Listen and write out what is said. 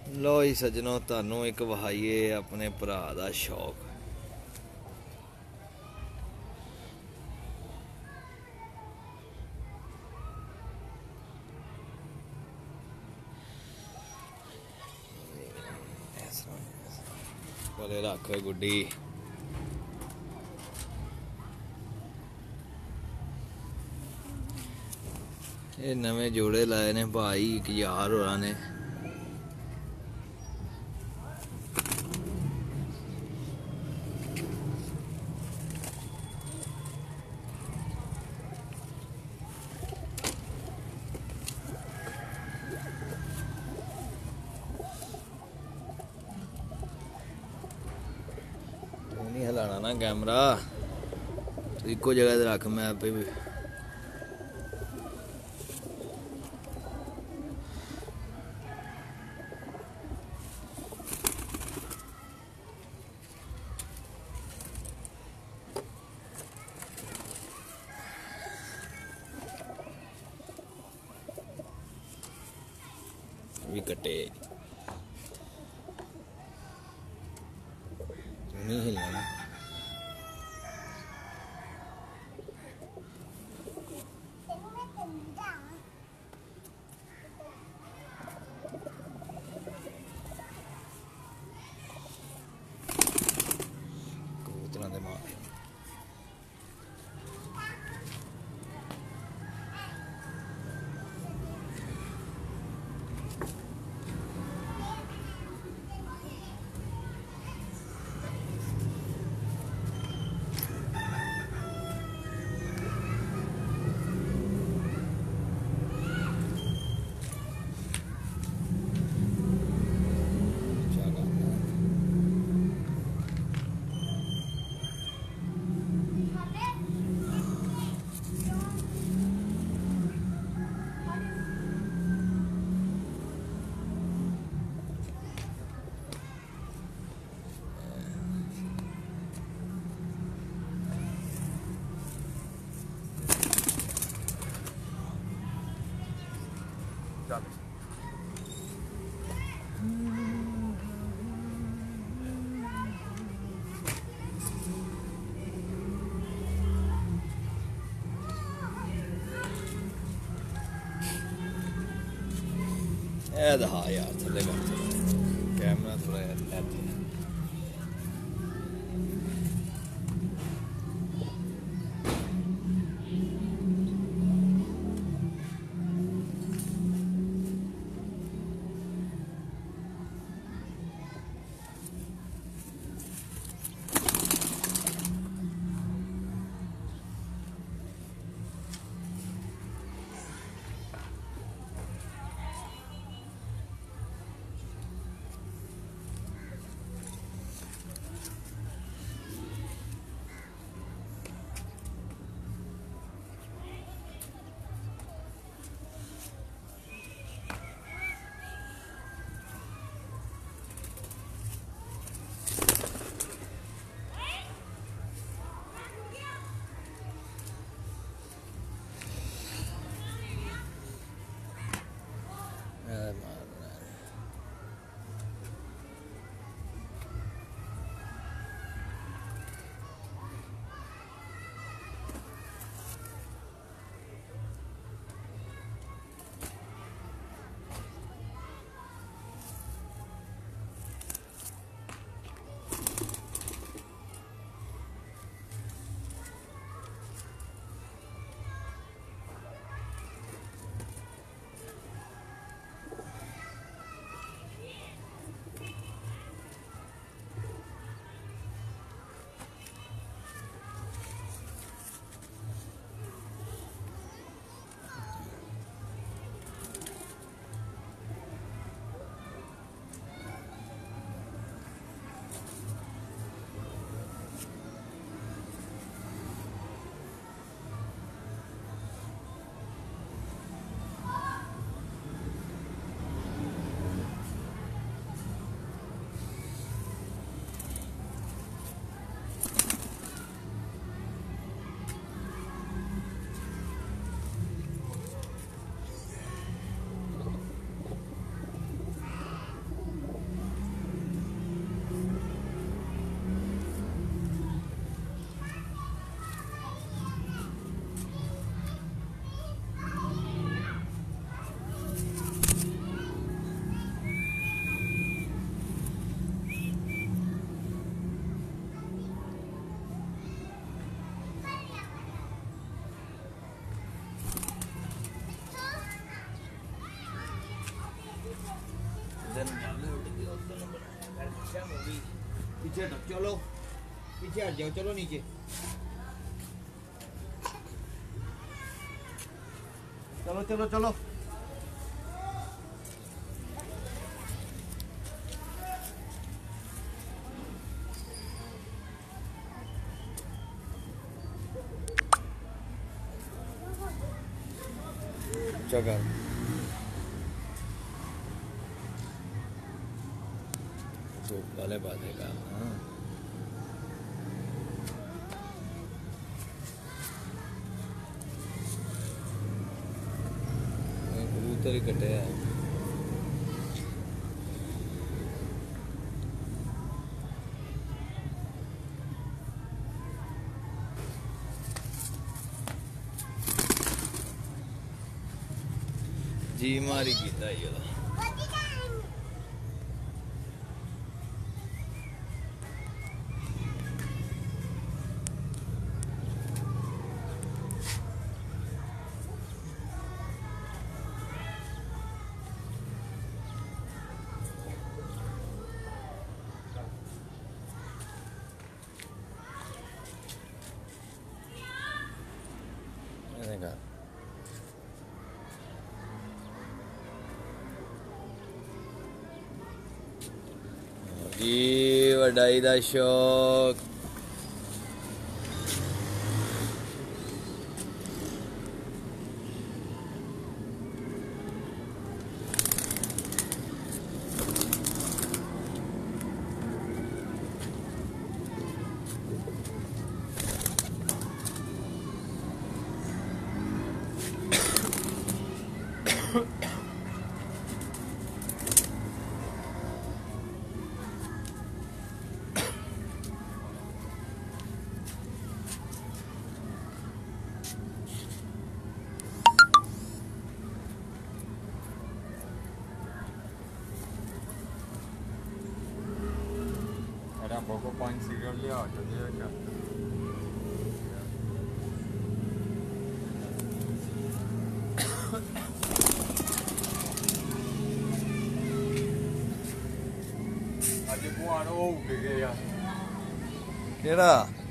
लो जी सज्जनों, तुहानू एक वहाइए अपने भरा दा शौक। बोले रख गुड्डी। ये नवे जोड़े लाए ने भाई, एक यार होरा ने। नहीं हिलाना ना कैमरा, तो इको जगह रख, मैं आपे भी भी कटे। नहीं हिलाना। कबूतरां दे मार हाँ यार, थले कर कैमरा थोड़ा लेते हैं। پیچھے ہٹو چلو پیچھے ہٹ جاؤ چلو نیچے چلو چلو چلو چکر سوپ والے باتیں کا کبوتر ہی کٹے ہیں جی ماری کیتا ہی ہوتا جی وڈائی دا شوق Poco pan sigaw liya, jadi ya. Aje ko ano ho gaya. کیڑا